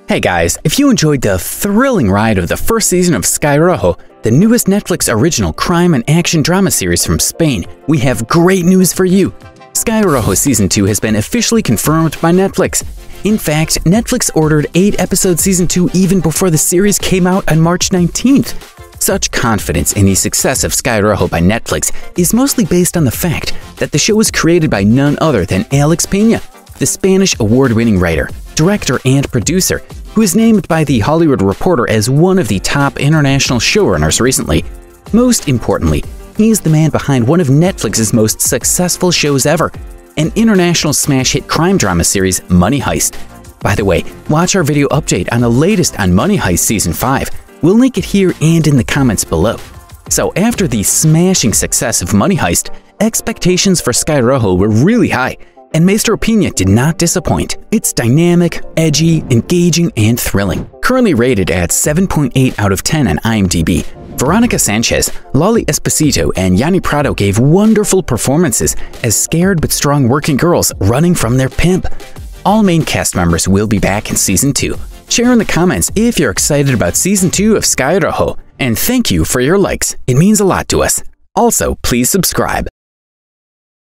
Hey guys, if you enjoyed the thrilling ride of the first season of Sky Rojo, the newest Netflix original crime and action drama series from Spain, we have great news for you. Sky Rojo Season 2 has been officially confirmed by Netflix. In fact, Netflix ordered 8-episode Season 2 even before the series came out on March 19th. Such confidence in the success of Sky Rojo by Netflix is mostly based on the fact that the show was created by none other than Alex Pina, the Spanish award-winning writer, director, and producer, who was named by The Hollywood Reporter as one of the top international showrunners recently. Most importantly, he's the man behind one of Netflix's most successful shows ever, an international smash hit crime drama series, Money Heist. By the way, watch our video update on the latest on Money Heist Season 5. We'll link it here and in the comments below. So after the smashing success of Money Heist, expectations for Sky Rojo were really high, and Maestro Pina did not disappoint. It's dynamic, edgy, engaging, and thrilling. Currently rated at 7.8 out of 10 on IMDb, Verónica Sánchez, Lali, Espósito, and Yany Prado gave wonderful performances as scared but strong working girls running from their pimp. All main cast members will be back in Season 2. Share in the comments if you're excited about Season 2 of Sky Rojo, and thank you for your likes. It means a lot to us. Also, please subscribe.